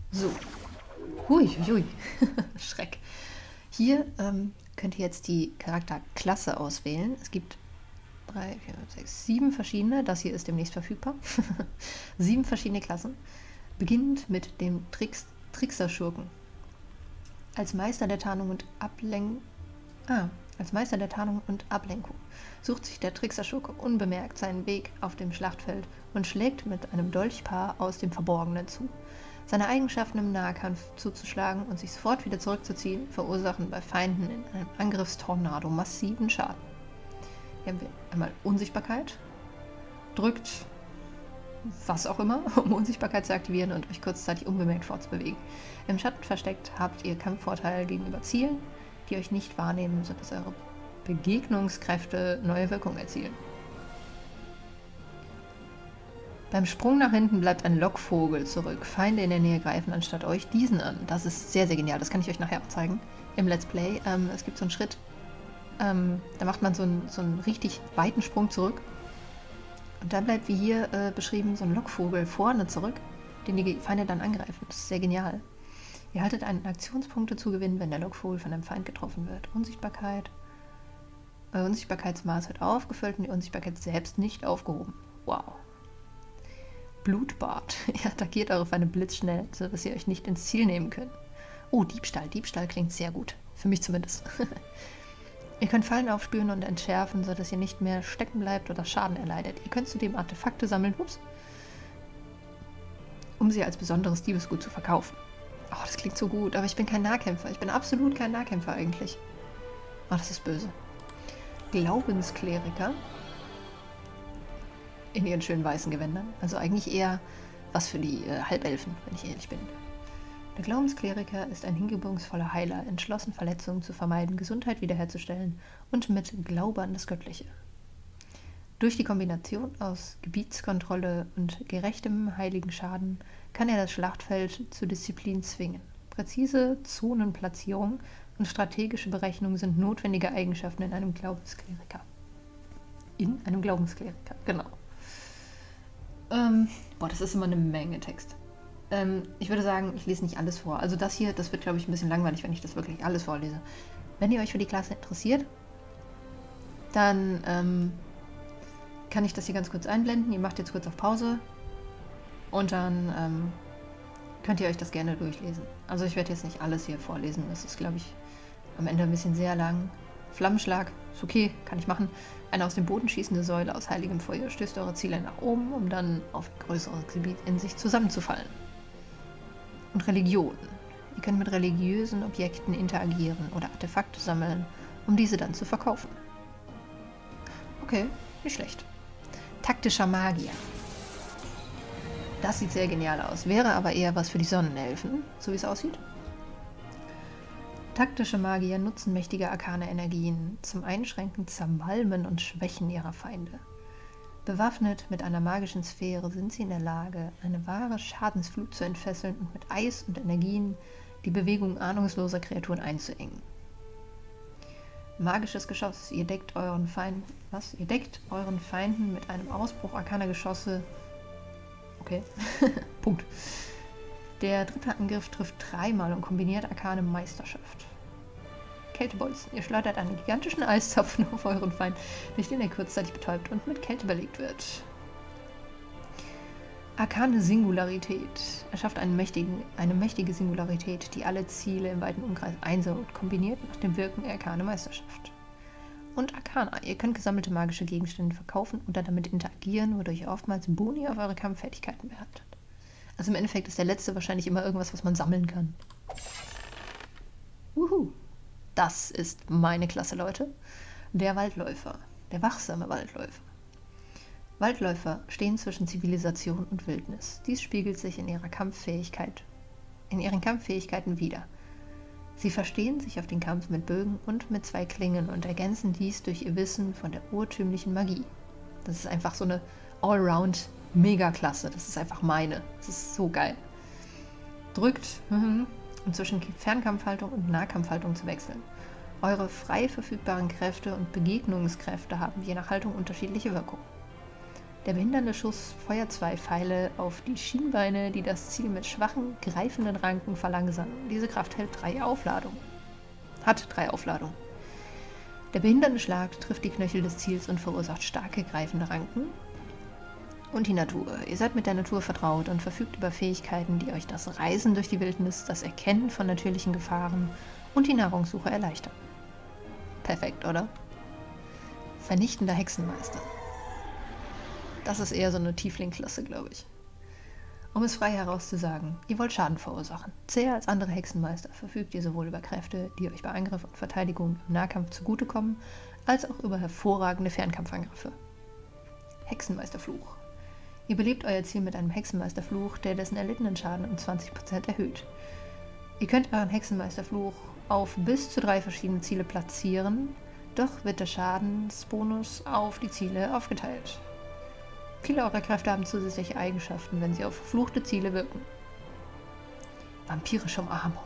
So. Hui, hui. Schreck. Hier könnt ihr jetzt die Charakterklasse auswählen. Es gibt 3, 4, 6, 7 verschiedene. Das hier ist demnächst verfügbar. 7 verschiedene Klassen. Beginnend mit dem Trickster-Schurken. Als Meister der Tarnung und Ablenkung sucht sich der Trickster-Schurke unbemerkt seinen Weg auf dem Schlachtfeld und schlägt mit einem Dolchpaar aus dem Verborgenen zu. Seine Eigenschaften im Nahkampf zuzuschlagen und sich sofort wieder zurückzuziehen, verursachen bei Feinden in einem Angriffstornado massiven Schaden. Hier haben wir einmal Unsichtbarkeit. Drückt was auch immer, um Unsichtbarkeit zu aktivieren und euch kurzzeitig unbemerkt fortzubewegen. Im Schatten versteckt habt ihr Kampfvorteil gegenüber Zielen, die euch nicht wahrnehmen, sodass eure Begegnungskräfte neue Wirkung erzielen. Beim Sprung nach hinten bleibt ein Lockvogel zurück. Feinde in der Nähe greifen anstatt euch diesen an. Das ist sehr, sehr genial. Das kann ich euch nachher auch zeigen im Let's Play. Es gibt so einen Schritt, da macht man so einen richtig weiten Sprung zurück. Und dann bleibt, wie hier beschrieben, so ein Lockvogel vorne zurück, den die Feinde dann angreifen. Das ist sehr genial. Ihr haltet einen Aktionspunkte zu gewinnen, wenn der Lockvogel von einem Feind getroffen wird. Unsichtbarkeitsmaß wird aufgefüllt und die Unsichtbarkeit selbst nicht aufgehoben. Wow. Blutbad. Ihr attackiert eure Feinde blitzschnell, sodass ihr euch nicht ins Ziel nehmen könnt. Oh, Diebstahl. Diebstahl klingt sehr gut. Für mich zumindest. Ihr könnt Fallen aufspüren und entschärfen, sodass ihr nicht mehr stecken bleibt oder Schaden erleidet. Ihr könnt zudem Artefakte sammeln, um sie als besonderes Diebesgut zu verkaufen. Oh, das klingt so gut, aber ich bin kein Nahkämpfer. Ich bin absolut kein Nahkämpfer eigentlich. Oh, das ist böse. Glaubenskleriker. In ihren schönen weißen Gewändern. Also eigentlich eher was für die Halbelfen, wenn ich ehrlich bin. Der Glaubenskleriker ist ein hingebungsvoller Heiler, entschlossen Verletzungen zu vermeiden, Gesundheit wiederherzustellen und mit Glaube an das Göttliche. Durch die Kombination aus Gebietskontrolle und gerechtem heiligen Schaden kann er das Schlachtfeld zur Disziplin zwingen. Präzise Zonenplatzierung und strategische Berechnung sind notwendige Eigenschaften in einem Glaubenskleriker. In einem Glaubenskleriker, genau. Boah, das ist immer eine Menge Text. Ich würde sagen, ich lese nicht alles vor. Also das hier, das wird, glaube ich, ein bisschen langweilig, wenn ich das wirklich alles vorlese. Wenn ihr euch für die Klasse interessiert, dann kann ich das hier ganz kurz einblenden. Ihr macht jetzt kurz auf Pause und dann könnt ihr euch das gerne durchlesen. Also ich werde jetzt nicht alles hier vorlesen. Das ist, glaube ich, am Ende ein bisschen sehr lang. Flammenschlag, ist okay, kann ich machen. Eine aus dem Boden schießende Säule aus heiligem Feuer stößt eure Ziele nach oben, um dann auf ein größeres Gebiet in sich zusammenzufallen. Und Religion. Ihr könnt mit religiösen Objekten interagieren oder Artefakte sammeln, um diese dann zu verkaufen. Okay, nicht schlecht. Taktischer Magier. Das sieht sehr genial aus, wäre aber eher was für die Sonnenelfen, so wie es aussieht. Taktische Magier nutzen mächtige arkane Energien zum Einschränken, Zermalmen und Schwächen ihrer Feinde. Bewaffnet mit einer magischen Sphäre sind sie in der Lage, eine wahre Schadensflut zu entfesseln und mit Eis und Energien die Bewegung ahnungsloser Kreaturen einzuengen. Magisches Geschoss. Ihr deckt euren Feinden mit einem Ausbruch arkaner Geschosse. Okay. Punkt. Der dritte Angriff trifft 3-mal und kombiniert arkane Meisterschaft. Kältebolzen. Ihr schleudert einen gigantischen Eiszapfen auf euren Feind, durch den er kurzzeitig betäubt und mit Kälte belegt wird. Arkane Singularität. Erschafft eine mächtige Singularität, die alle Ziele im weiten Umkreis einsaut und kombiniert nach dem Wirken arkane Meisterschaft. Und Arkana. Ihr könnt gesammelte magische Gegenstände verkaufen oder damit interagieren, wodurch ihr oftmals Boni auf eure Kampffertigkeiten behaltet. Also im Endeffekt ist der letzte wahrscheinlich immer irgendwas, was man sammeln kann. Wuhu. Das ist meine Klasse, Leute. Der Waldläufer. Der wachsame Waldläufer. Waldläufer stehen zwischen Zivilisation und Wildnis. Dies spiegelt sich in ihren Kampffähigkeiten wider. Sie verstehen sich auf den Kampf mit Bögen und mit 2 Klingen und ergänzen dies durch ihr Wissen von der urtümlichen Magie. Das ist einfach so eine Allround Mega-Klasse. Das ist einfach meine. Das ist so geil. Drückt, um zwischen Fernkampfhaltung und Nahkampfhaltung zu wechseln. Eure frei verfügbaren Kräfte und Begegnungskräfte haben je nach Haltung unterschiedliche Wirkungen. Der behindernde Schuss feuert 2 Pfeile auf die Schienbeine, die das Ziel mit schwachen, greifenden Ranken verlangsamen. Diese Kraft hat 3 Aufladungen. Der behindernde Schlag trifft die Knöchel des Ziels und verursacht starke, greifende Ranken. Und die Natur. Ihr seid mit der Natur vertraut und verfügt über Fähigkeiten, die euch das Reisen durch die Wildnis, das Erkennen von natürlichen Gefahren und die Nahrungssuche erleichtern. Perfekt, oder? Vernichtender Hexenmeister. Das ist eher so eine Tiefling-Klasse, glaube ich. Um es frei herauszusagen, ihr wollt Schaden verursachen. Zäher als andere Hexenmeister verfügt ihr sowohl über Kräfte, die euch bei Angriff und Verteidigung im Nahkampf zugutekommen, als auch über hervorragende Fernkampfangriffe. Hexenmeisterfluch. Ihr belebt euer Ziel mit einem Hexenmeisterfluch, der dessen erlittenen Schaden um 20% erhöht. Ihr könnt euren Hexenmeisterfluch auf bis zu 3 verschiedene Ziele platzieren, doch wird der Schadensbonus auf die Ziele aufgeteilt. Viele eurer Kräfte haben zusätzliche Eigenschaften, wenn sie auf verfluchte Ziele wirken. Vampirische Umarmung.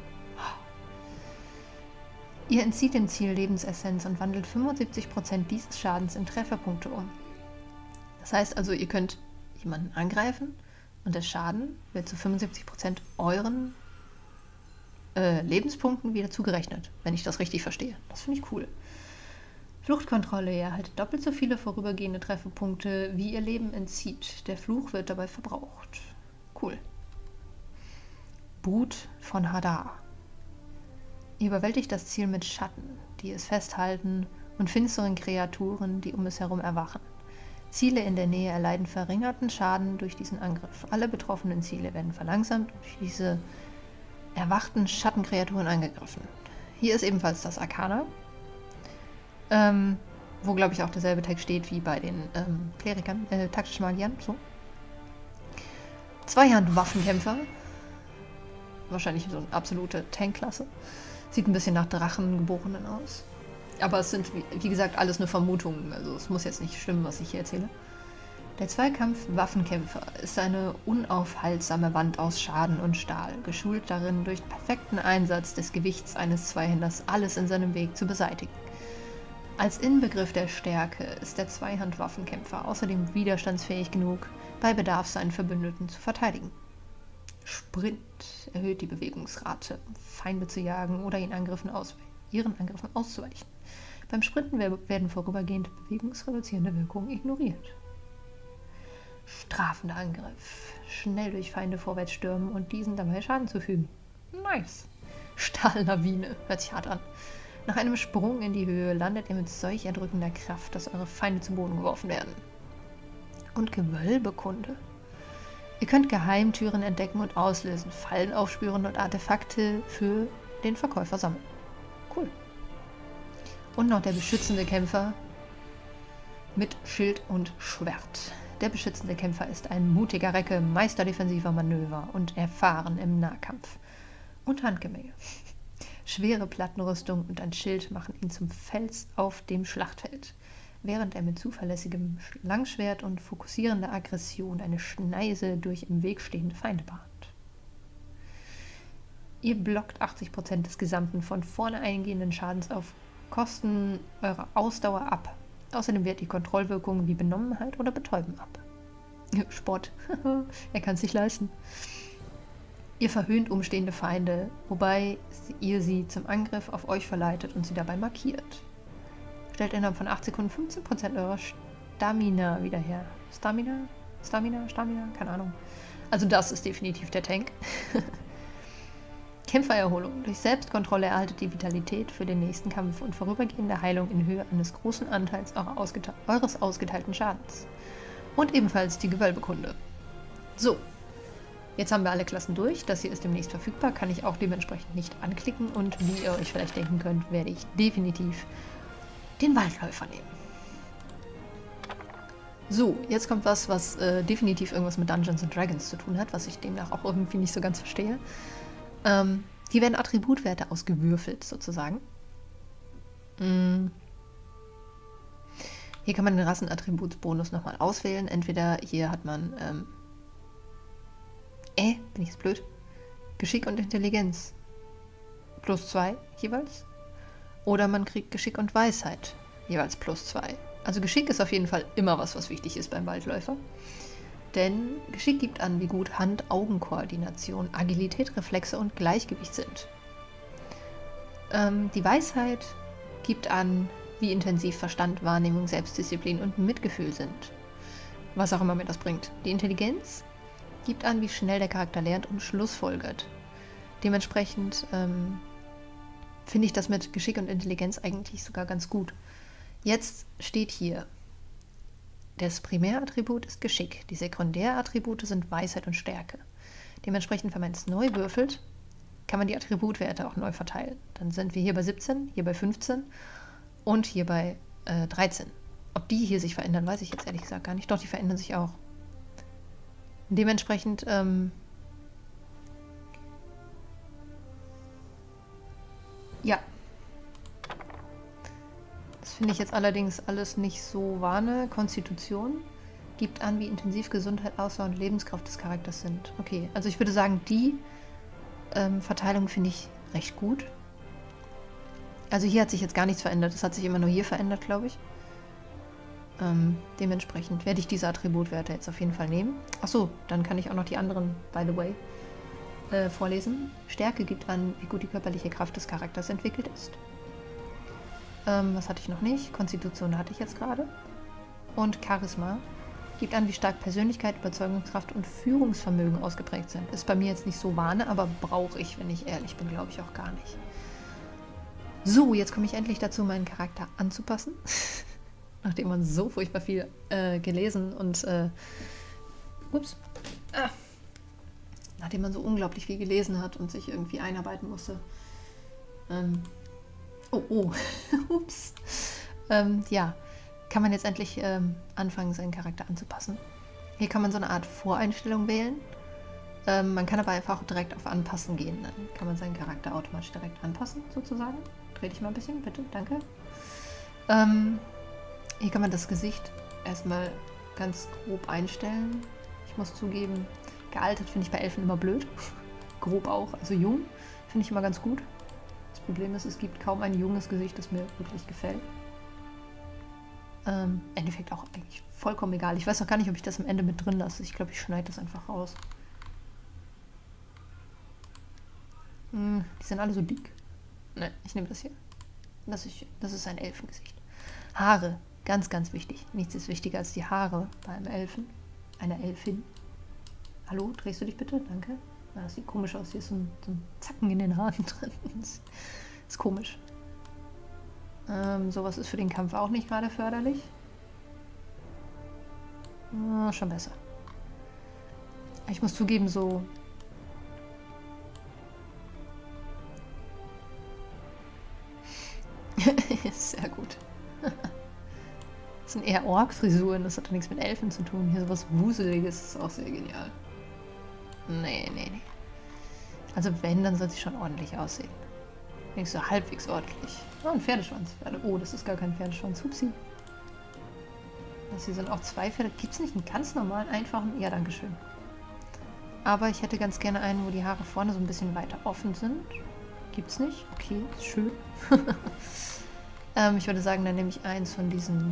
Ihr entzieht dem Ziel Lebensessenz und wandelt 75% dieses Schadens in Trefferpunkte um. Das heißt also, ihr könnt jemanden angreifen und der Schaden wird zu 75% euren Lebenspunkten wieder zugerechnet, wenn ich das richtig verstehe. Das finde ich cool. Fluchtkontrolle. Ihr erhaltet doppelt so viele vorübergehende Trefferpunkte, wie ihr Leben entzieht. Der Fluch wird dabei verbraucht. Cool. Brut von Hadar. Ihr überwältigt das Ziel mit Schatten, die es festhalten, und finsteren Kreaturen, die um es herum erwachen. Ziele in der Nähe erleiden verringerten Schaden durch diesen Angriff. Alle betroffenen Ziele werden verlangsamt und durch diese erwachten Schattenkreaturen angegriffen. Hier ist ebenfalls das Arcana. Wo, glaube ich, auch derselbe Text steht wie bei den Klerikern, taktischen Magiern. So. Zweihand-Waffenkämpfer. Wahrscheinlich so eine absolute Tankklasse. Sieht ein bisschen nach Drachengeborenen aus. Aber es sind, wie gesagt, alles nur Vermutungen. Also es muss jetzt nicht stimmen, was ich hier erzähle. Der Zweikampf-Waffenkämpfer ist eine unaufhaltsame Wand aus Schaden und Stahl, geschult darin, durch perfekten Einsatz des Gewichts eines Zweihänders alles in seinem Weg zu beseitigen. Als Inbegriff der Stärke ist der Zweihand-Waffenkämpfer außerdem widerstandsfähig genug, bei Bedarf seinen Verbündeten zu verteidigen. Sprint erhöht die Bewegungsrate, um Feinde zu jagen oder ihren Angriffen auszuweichen. Beim Sprinten werden vorübergehend bewegungsreduzierende Wirkungen ignoriert. Strafender Angriff. Schnell durch Feinde vorwärts stürmen und diesen dabei Schaden zufügen. Nice. Stahllawine. Hört sich hart an. Nach einem Sprung in die Höhe landet ihr mit solch erdrückender Kraft, dass eure Feinde zu Boden geworfen werden. Und Gewölbekunde. Ihr könnt Geheimtüren entdecken und auslösen, Fallen aufspüren und Artefakte für den Verkäufer sammeln. Cool. Und noch der beschützende Kämpfer mit Schild und Schwert. Der beschützende Kämpfer ist ein mutiger Recke, Meister defensiver Manöver und erfahren im Nahkampf und Handgemenge. Schwere Plattenrüstung und ein Schild machen ihn zum Fels auf dem Schlachtfeld, während er mit zuverlässigem Langschwert und fokussierender Aggression eine Schneise durch im Weg stehende Feinde bahnt. Ihr blockt 80% des gesamten von vorne eingehenden Schadens auf Kosten eurer Ausdauer ab. Außerdem wehrt die Kontrollwirkung wie Benommenheit oder Betäuben ab. Spott. Er kann es sich leisten. Ihr verhöhnt umstehende Feinde, wobei ihr sie zum Angriff auf euch verleitet und sie dabei markiert. Stellt innerhalb von 8 Sekunden 15% eurer Stamina wieder her. Stamina? Keine Ahnung. Also das ist definitiv der Tank. Kämpfererholung. Durch Selbstkontrolle erhaltet ihr Vitalität für den nächsten Kampf und vorübergehende Heilung in Höhe eines großen Anteils eures ausgeteilten Schadens. Und ebenfalls die Gewölbekunde. So, jetzt haben wir alle Klassen durch. Das hier ist demnächst verfügbar, kann ich auch dementsprechend nicht anklicken. Und wie ihr euch vielleicht denken könnt, werde ich definitiv den Waldläufer nehmen. So, jetzt kommt was definitiv irgendwas mit Dungeons & Dragons zu tun hat, was ich demnach auch irgendwie nicht so ganz verstehe. Hier werden Attributwerte ausgewürfelt, sozusagen. Hier kann man den Rassenattributsbonus nochmal auswählen. Entweder hier hat man, bin ich jetzt blöd? Geschick und Intelligenz. +2 jeweils. Oder man kriegt Geschick und Weisheit. Jeweils +2. Also Geschick ist auf jeden Fall immer was wichtig ist beim Waldläufer. Denn Geschick gibt an, wie gut Hand-Augen-Koordination, Agilität, Reflexe und Gleichgewicht sind. Die Weisheit gibt an, wie intensiv Verstand, Wahrnehmung, Selbstdisziplin und Mitgefühl sind. Was auch immer mir das bringt. Die Intelligenz gibt an, wie schnell der Charakter lernt und schlussfolgert. Dementsprechend finde ich das mit Geschick und Intelligenz eigentlich sogar ganz gut. Jetzt steht hier, das Primärattribut ist Geschick. Die Sekundärattribute sind Weisheit und Stärke. Dementsprechend, wenn man es neu würfelt, kann man die Attributwerte auch neu verteilen. Dann sind wir hier bei 17, hier bei 15 und hier bei 13. Ob die hier sich verändern, weiß ich jetzt ehrlich gesagt gar nicht. Doch, die verändern sich auch. Dementsprechend ja. Das finde ich jetzt allerdings alles nicht so Warne. Konstitution gibt an, wie intensiv Gesundheit, Ausdauer und Lebenskraft des Charakters sind. Okay, also ich würde sagen, die Verteilung finde ich recht gut. Also hier hat sich jetzt gar nichts verändert. Das hat sich immer nur hier verändert, glaube ich. Dementsprechend werde ich diese Attributwerte jetzt auf jeden Fall nehmen. Achso, dann kann ich auch noch die anderen, by the way, vorlesen. Stärke gibt an, wie gut die körperliche Kraft des Charakters entwickelt ist. Was hatte ich noch nicht? Konstitution hatte ich jetzt gerade. Und Charisma gibt an, wie stark Persönlichkeit, Überzeugungskraft und Führungsvermögen ausgeprägt sind. Ist bei mir jetzt nicht so Wahne, aber brauche ich, wenn ich ehrlich bin, glaube ich auch gar nicht. So, jetzt komme ich endlich dazu, meinen Charakter anzupassen. Nachdem man so furchtbar viel gelesen und nachdem man so unglaublich viel gelesen hat und sich irgendwie einarbeiten musste. Ups. Ja, kann man jetzt endlich anfangen, seinen Charakter anzupassen. Hier kann man so eine Art Voreinstellung wählen. Man kann aber einfach auch direkt auf Anpassen gehen. Dann kann man seinen Charakter automatisch direkt anpassen, sozusagen. Dreh dich mal ein bisschen, bitte, danke. Hier kann man das Gesicht erstmal ganz grob einstellen. Ich muss zugeben, gealtert finde ich bei Elfen immer blöd. Grob auch, also jung finde ich immer ganz gut. Das Problem ist, es gibt kaum ein junges Gesicht, das mir wirklich gefällt. Im Endeffekt auch eigentlich vollkommen egal. Ich weiß auch gar nicht, ob ich das am Ende mit drin lasse. Ich glaube, ich schneide das einfach raus. Die sind alle so dick. Ne, ich nehme das hier. Das ist ein Elfengesicht. Haare, ganz, ganz wichtig. Nichts ist wichtiger als die Haare bei einem Elfen. Einer Elfin. Hallo, drehst du dich bitte? Danke. Das sieht komisch aus. Hier ist so ein Zacken in den Haaren drin. Das ist komisch. Sowas ist für den Kampf auch nicht gerade förderlich. Schon besser. Ich muss zugeben, so... Sehr gut. Das sind eher Ork-Frisuren, das hat doch nichts mit Elfen zu tun. Hier sowas Wuseliges ist auch sehr genial. Nee. Also wenn, dann soll sie schon ordentlich aussehen. Nicht so halbwegs ordentlich. Oh, ein Pferdeschwanz. Oh, das ist gar kein Pferdeschwanz. Hupsi. Das hier sind auch zwei Pferde. Gibt es nicht einen ganz normalen, einfachen? Ja, dankeschön. Aber ich hätte ganz gerne einen, wo die Haare vorne so ein bisschen weiter offen sind. Gibt's nicht? Okay, ist schön. Ich würde sagen, dann nehme ich eins von diesen...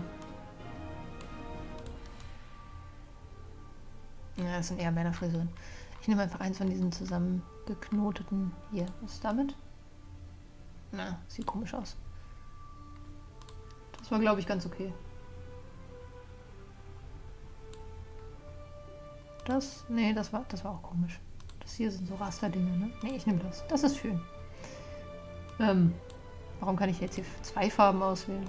Ja, das sind eher Männerfrisuren. Ich nehme einfach eins von diesen zusammengeknoteten... Hier, was ist damit? Na, sieht komisch aus. Das war, glaube ich, ganz okay. Nee, das war auch komisch. Das hier sind so Rasterdinge, ne? Nee, ich nehme das. Das ist schön. Warum kann ich jetzt hier zwei Farben auswählen?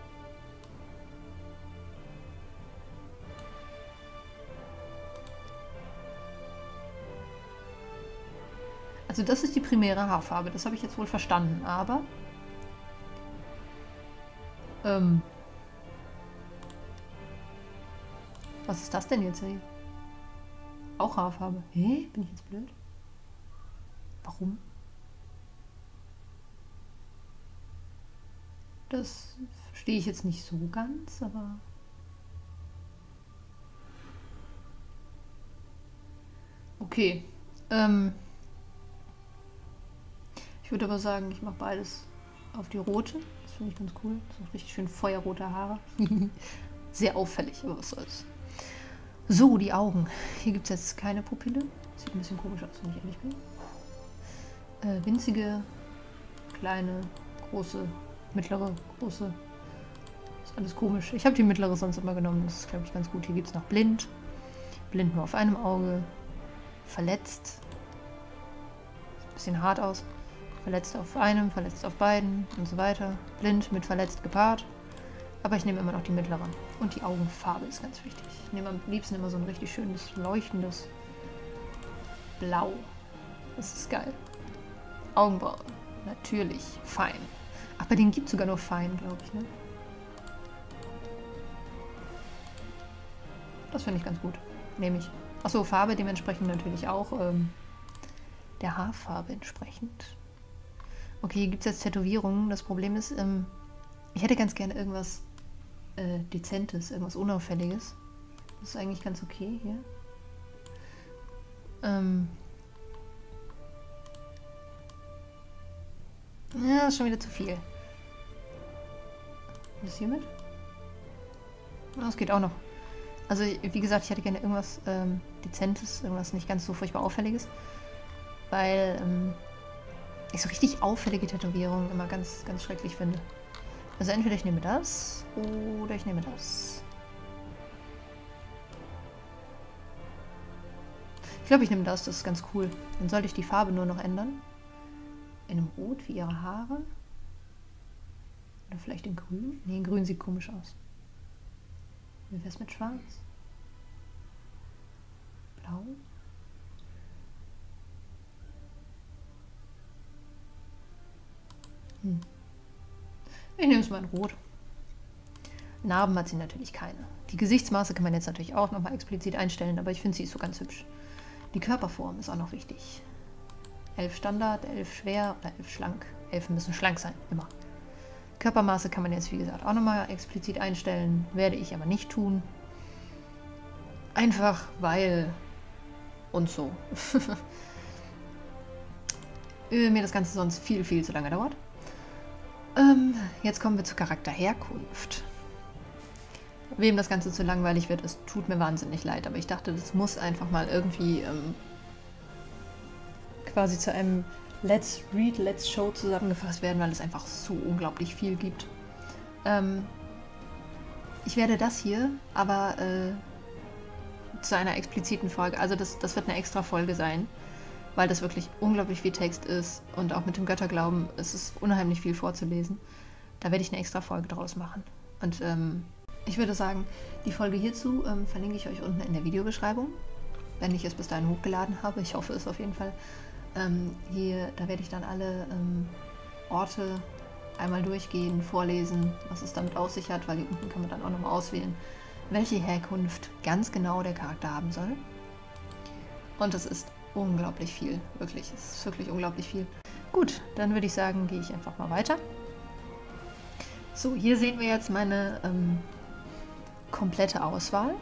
Also das ist die primäre Haarfarbe, das habe ich jetzt wohl verstanden, aber... was ist das denn jetzt hier? Auch Haarfarbe. Hä? Bin ich jetzt blöd? Warum? Das verstehe ich jetzt nicht so ganz, aber... Okay. Ich würde aber sagen, ich mache beides auf die rote. Das finde ich ganz cool. So richtig schön feuerrote Haare. Sehr auffällig, aber was soll's. So, die Augen. Hier gibt es jetzt keine Pupille. Sieht ein bisschen komisch aus, wenn ich ehrlich bin. Winzige, kleine, große, mittlere, große. Ist alles komisch. Ich habe die mittlere sonst immer genommen. Das ist, glaube ich, ganz gut. Hier gibt es noch blind. Blind nur auf einem Auge. Verletzt. Sieht ein bisschen hart aus. Verletzt auf einem, verletzt auf beiden und so weiter. Blind mit verletzt gepaart. Aber ich nehme immer noch die mittlere. Und die Augenfarbe ist ganz wichtig. Ich nehme am liebsten immer so ein richtig schönes, leuchtendes Blau. Das ist geil. Augenbrauen. Natürlich. Fein. Ach, bei denen gibt es sogar nur fein, glaube ich, ne? Das finde ich ganz gut. Nehme ich. Achso, Farbe dementsprechend natürlich auch. Der Haarfarbe entsprechend. Okay, hier gibt es jetzt Tätowierungen. Das Problem ist, ich hätte ganz gerne irgendwas Dezentes, irgendwas Unauffälliges. Das ist eigentlich ganz okay hier. Ja, ist schon wieder zu viel. Was ist hiermit? Das geht auch noch. Also, wie gesagt, ich hätte gerne irgendwas Dezentes, irgendwas nicht ganz so furchtbar Auffälliges. Weil ich so richtig auffällige Tätowierungen immer ganz, ganz schrecklich finde. Also entweder ich nehme das oder ich nehme das. Ich glaube, ich nehme das ist ganz cool. Dann sollte ich die Farbe nur noch ändern. In einem Rot wie ihre Haare. Oder vielleicht in Grün. Nee, in Grün sieht komisch aus. Wie wäre es mit Schwarz? Blau? Ich nehme es mal in Rot. Narben hat sie natürlich keine. Die Gesichtsmaße kann man jetzt natürlich auch nochmal explizit einstellen, aber ich finde, sie ist so ganz hübsch. Die Körperform ist auch noch wichtig. 11 Standard, 11 schwer oder 11 schlank. 11 müssen schlank sein, immer. Körpermaße kann man jetzt, wie gesagt, auch nochmal explizit einstellen. Werde ich aber nicht tun. Einfach weil und so. Mir das Ganze sonst viel, viel zu lange dauert. Jetzt kommen wir zur Charakterherkunft. Wem das Ganze zu langweilig wird, es tut mir wahnsinnig leid, aber ich dachte, das muss einfach mal irgendwie quasi zu einem Let's Read, Let's Show zusammengefasst werden, weil es einfach so unglaublich viel gibt. Ich werde das hier aber zu einer expliziten Folge, also das wird eine extra Folge sein, weil das wirklich unglaublich viel Text ist und auch mit dem Götterglauben, es ist unheimlich viel vorzulesen. Da werde ich eine extra Folge draus machen. Und ich würde sagen, die Folge hierzu verlinke ich euch unten in der Videobeschreibung, wenn ich es bis dahin hochgeladen habe. Ich hoffe es auf jeden Fall. Da werde ich dann alle Orte einmal durchgehen, vorlesen, was es damit auf sich hat, weil hier unten kann man dann auch nochmal auswählen, welche Herkunft ganz genau der Charakter haben soll. Und es ist unglaublich viel, wirklich. Es ist wirklich unglaublich viel. Gut, dann würde ich sagen, gehe ich einfach mal weiter. So, hier sehen wir jetzt meine komplette Auswahl.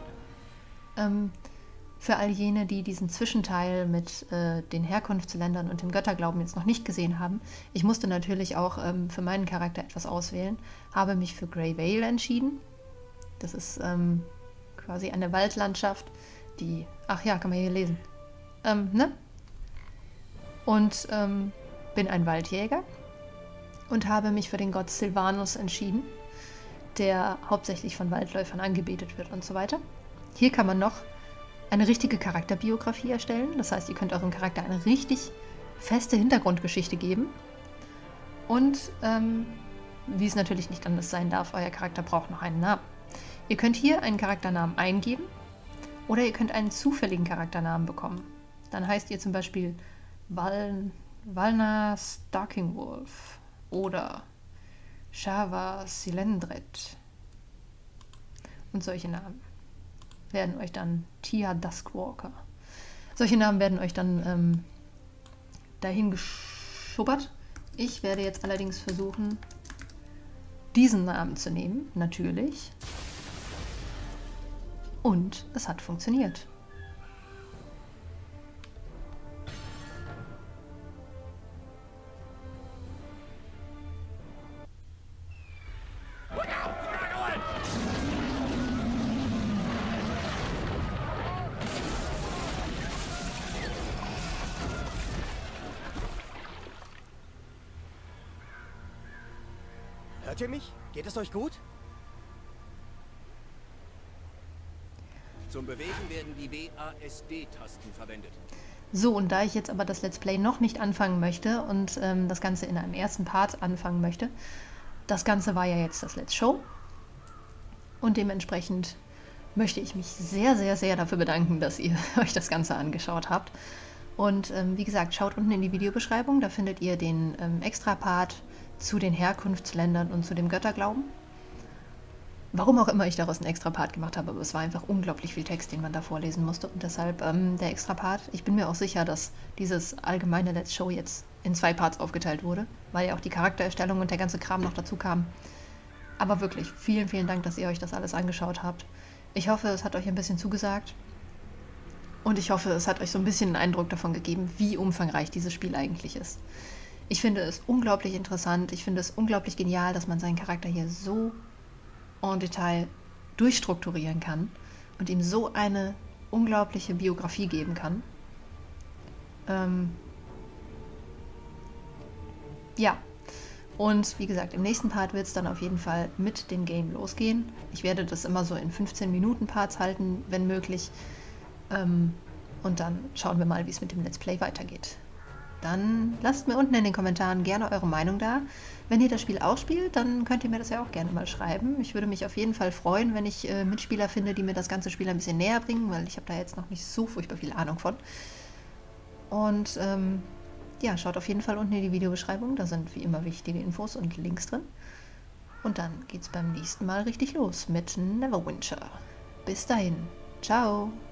Für all jene, die diesen Zwischenteil mit den Herkunftsländern und dem Götterglauben jetzt noch nicht gesehen haben. Ich musste natürlich auch für meinen Charakter etwas auswählen, habe mich für Grey Vale entschieden. Das ist quasi eine Waldlandschaft, die... Ach ja, kann man hier lesen. Ne? Und bin ein Waldjäger und habe mich für den Gott Sylvanus entschieden, der hauptsächlich von Waldläufern angebetet wird und so weiter. Hier kann man noch eine richtige Charakterbiografie erstellen. Das heißt, ihr könnt eurem Charakter eine richtig feste Hintergrundgeschichte geben. Und wie es natürlich nicht anders sein darf, euer Charakter braucht noch einen Namen. Ihr könnt hier einen Charakternamen eingeben oder ihr könnt einen zufälligen Charakternamen bekommen. Dann heißt ihr zum Beispiel Valna Stalkingwolf oder Shava Silendret. Und solche Namen werden euch dann Tia Duskwalker. Solche Namen werden euch dann dahin geschubbert. Ich werde jetzt allerdings versuchen, diesen Namen zu nehmen, natürlich. Und es hat funktioniert. Hört ihr mich? Geht es euch gut? Zum Bewegen werden die WASD-Tasten verwendet. So, und da ich jetzt aber das Let's Play noch nicht anfangen möchte und das Ganze in einem ersten Part anfangen möchte, das Ganze war ja jetzt das Let's Show und dementsprechend möchte ich mich sehr, sehr, sehr dafür bedanken, dass ihr euch das Ganze angeschaut habt. Und wie gesagt, schaut unten in die Videobeschreibung, da findet ihr den Extra-Part zu den Herkunftsländern und zu dem Götterglauben. Warum auch immer ich daraus einen Extra-Part gemacht habe, aber es war einfach unglaublich viel Text, den man da vorlesen musste. Und deshalb der Extra-Part. Ich bin mir auch sicher, dass dieses allgemeine Let's Show jetzt in 2 Parts aufgeteilt wurde, weil ja auch die Charaktererstellung und der ganze Kram noch dazu kam. Aber wirklich, vielen, vielen Dank, dass ihr euch das alles angeschaut habt. Ich hoffe, es hat euch ein bisschen zugesagt. Und ich hoffe, es hat euch so ein bisschen einen Eindruck davon gegeben, wie umfangreich dieses Spiel eigentlich ist. Ich finde es unglaublich interessant. Ich finde es unglaublich genial, dass man seinen Charakter hier so en Detail durchstrukturieren kann und ihm so eine unglaubliche Biografie geben kann. Ja, und wie gesagt, im nächsten Part wird es dann auf jeden Fall mit dem Game losgehen. Ich werde das immer so in 15 Minuten Parts halten, wenn möglich. Und dann schauen wir mal, wie es mit dem Let's Play weitergeht. Dann lasst mir unten in den Kommentaren gerne eure Meinung da. Wenn ihr das Spiel auch spielt, dann könnt ihr mir das ja auch gerne mal schreiben. Ich würde mich auf jeden Fall freuen, wenn ich Mitspieler finde, die mir das ganze Spiel ein bisschen näher bringen, weil ich habe da jetzt noch nicht so furchtbar viel Ahnung von. Und ja, schaut auf jeden Fall unten in die Videobeschreibung, da sind wie immer wichtige Infos und Links drin. Und dann geht's beim nächsten Mal richtig los mit Neverwinter. Bis dahin, ciao!